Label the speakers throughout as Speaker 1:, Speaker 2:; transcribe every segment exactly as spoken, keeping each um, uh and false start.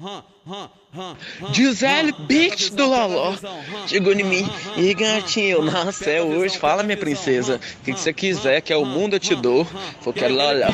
Speaker 1: Gisele, bitch do Loló, chegou em mim. E gatinho, nossa, é hoje. Fala, minha princesa. O que você quiser, que é o mundo eu te dou. Eu quero Loló.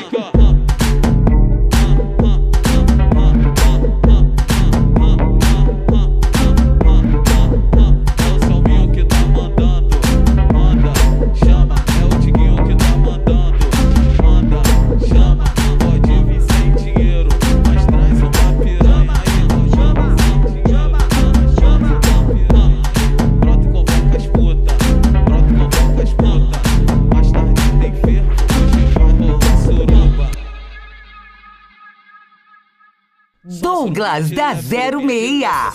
Speaker 2: Douglas da zero meia.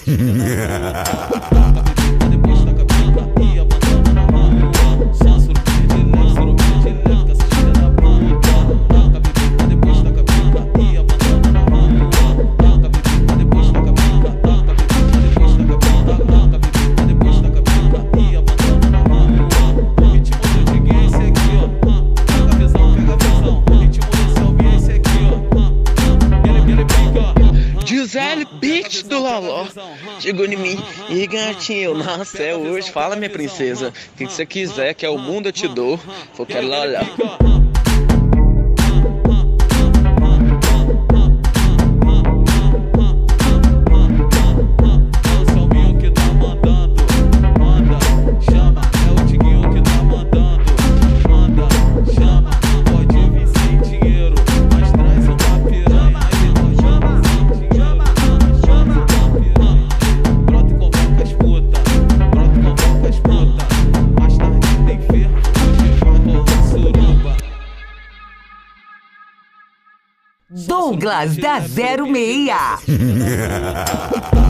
Speaker 1: Gisele, bitch do Loló, chegou em mim. E gatinho, nossa, é hoje. Fala, minha princesa. O que você quiser, que é o mundo eu te dou. Eu quero Loló.
Speaker 2: Douglas da zero meia.